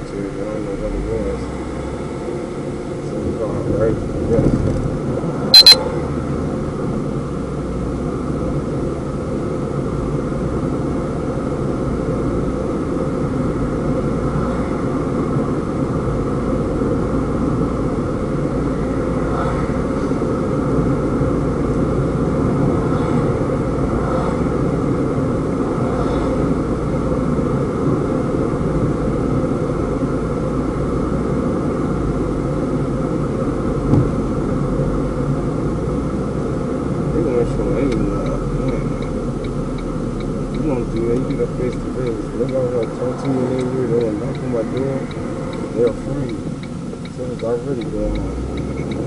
to it, but I don't know what it was. So we called right? Yes. You get face to face. Nigga, I was like, talk to me in their weird. They were knock on my door. They're afraid. So it's already going on.